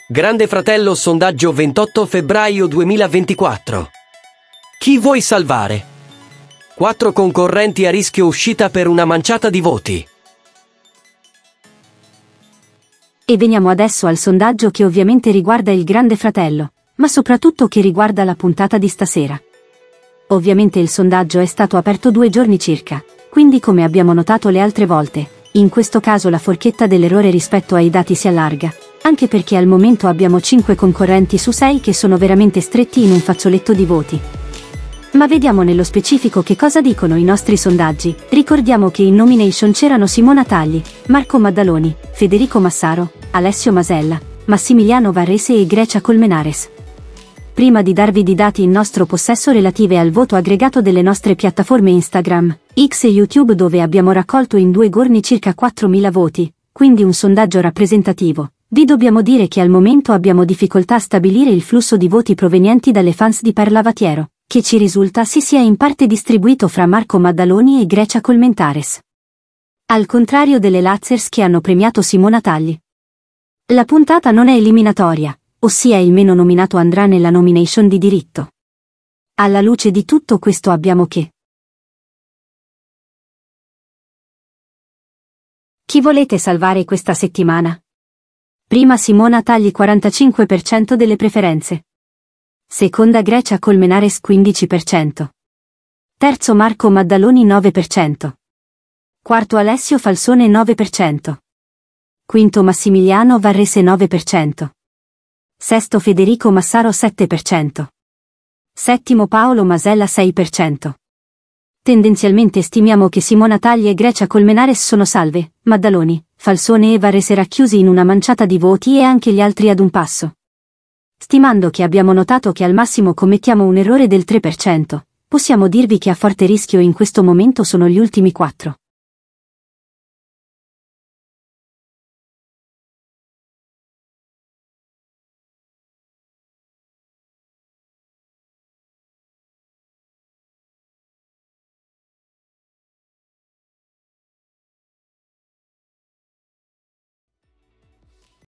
Grande Fratello sondaggio 28 febbraio 2024. Chi vuoi salvare? 4 concorrenti a rischio uscita per una manciata di voti. E veniamo adesso al sondaggio che ovviamente riguarda il Grande Fratello, ma soprattutto che riguarda la puntata di stasera. Ovviamente il sondaggio è stato aperto 2 giorni circa, quindi come abbiamo notato le altre volte, in questo caso la forchetta dell'errore rispetto ai dati si allarga, anche perché al momento abbiamo 5 concorrenti su 6 che sono veramente stretti in un fazzoletto di voti. Ma vediamo nello specifico che cosa dicono i nostri sondaggi. Ricordiamo che in nomination c'erano Simona Tagli, Marco Maddaloni, Federico Massaro, Alessio Masella, Massimiliano Varrese e Grecia Colmenares. Prima di darvi i dati in nostro possesso relative al voto aggregato delle nostre piattaforme Instagram, X e YouTube dove abbiamo raccolto in 2 giorni circa 4.000 voti, quindi un sondaggio rappresentativo, vi dobbiamo dire che al momento abbiamo difficoltà a stabilire il flusso di voti provenienti dalle fans di Parlavatiero, che ci risulta si sia in parte distribuito fra Marco Maddaloni e Grecia Colmenares. Al contrario delle Lazzers che hanno premiato Simona Tagli. La puntata non è eliminatoria, ossia il meno nominato andrà nella nomination di diritto. Alla luce di tutto questo abbiamo che chi volete salvare questa settimana? Prima Simona Tagli 45% delle preferenze. Seconda Grecia Colmenares 15%. Terzo Marco Maddaloni 9%. Quarto Alessio Falsone 9%. Quinto Massimiliano Varrese 9%. Sesto Federico Massaro 7%. Settimo Paolo Masella 6%. Tendenzialmente stimiamo che Simona Tagli e Grecia Colmenares sono salve, Maddaloni, Falsone e Varrese racchiusi in una manciata di voti e anche gli altri ad un passo. Stimando che abbiamo notato che al massimo commettiamo un errore del 3%, possiamo dirvi che a forte rischio in questo momento sono gli ultimi 4.